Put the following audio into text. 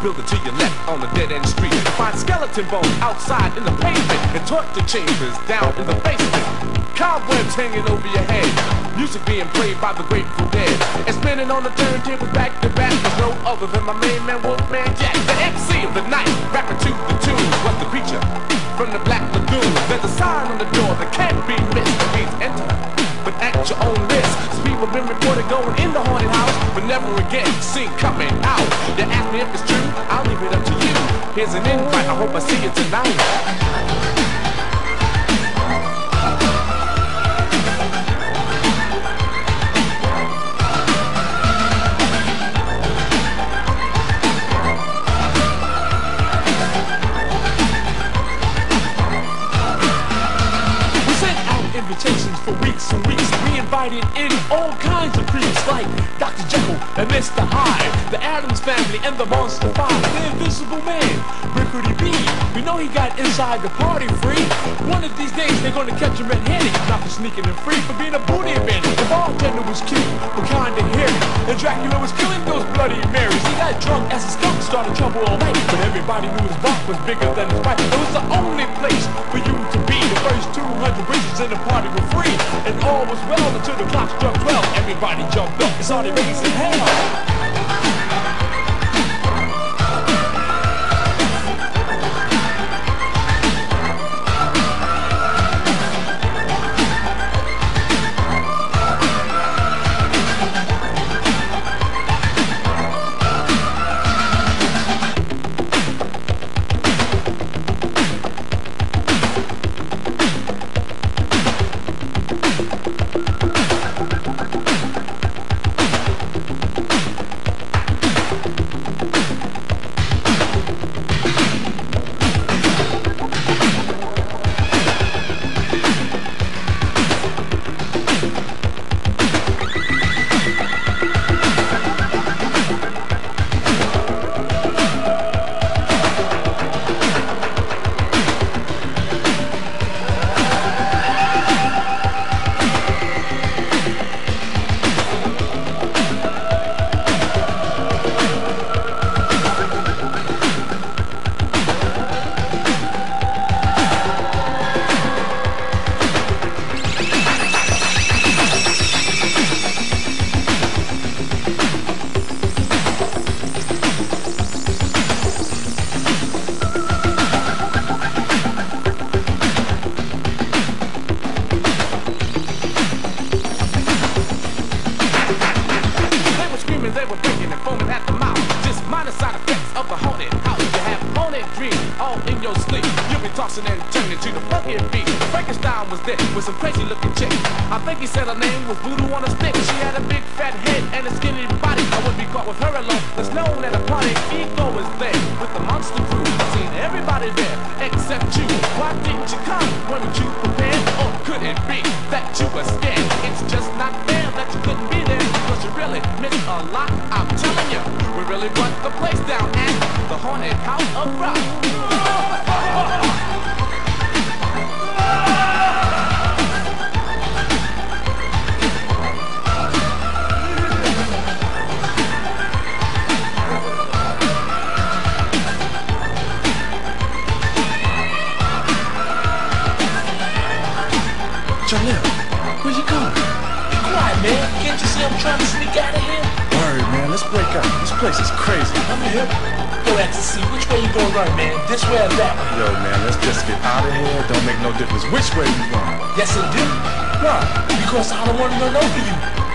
building to your left on a dead-end street. Find skeleton bones outside in the pavement and torture chambers down in the basement. Cobwebs hanging over your head, music being played by the Grateful Dead, and spinning on the turntable back to back was no other than my main man Wolfman Jack. The MC of the night, rapping to the tune, was the creature from the Black Lagoon. There's a sign on the door that can't be missed. It means enter, but at your own risk. Some people been reported going in the haunted house, but never again seen coming out. You ask me if it's true, I'll leave it up to you. Here's an invite, I hope I see you tonight. Invitations for weeks and weeks. We invited in all kinds of creeps like Dr. Jekyll and Mr. Hyde, the Addams Family and the Monster Five, the Invisible Man, Rickety B. We know he got inside the party free. One of these days they're gonna catch him red-handed, not for sneaking and free, for being a booty bandit. The bartender was cute, but kinda hairy, and Dracula was killing those Bloody Marys. He got drunk as a skunk, started trouble all night, but everybody knew his bark was bigger than his bite. It was the only place for you to be. The first 200 wishes in the party were free, and all was well until the clock struck 12. Everybody jumped up and started raising hell. They were breaking and foaming at the mouth. Just minor side effects of the haunted house. You have haunted dreams all in your sleep. You'll be tossing and turning to the funky beat. Frankenstein was there with some crazy looking chick. I think he said her name was Voodoo on a stick. She had a big fat head and a skinny body. I wouldn't be caught with her alone. That's known at a party. Ego was there with the monster crew. I've seen everybody there except you. Why didn't you come? Weren't you prepared? Or could it be that you were scared? It's just not fair that you couldn't be there, because you really missed a lot. I'm telling you, we really put the place down at the haunted house of rock. Jalil, where you going? Be quiet, man. Can't you see I'm trying to sneak out of here? Word, man. Let's break up. This place is crazy. I'm here. Go ecstasy. Which way you gonna run, man? This way or that way? Yo, man, let's just get out of here. Don't make no difference which way we run. Yes, it do. Why? Because I don't want to run over you.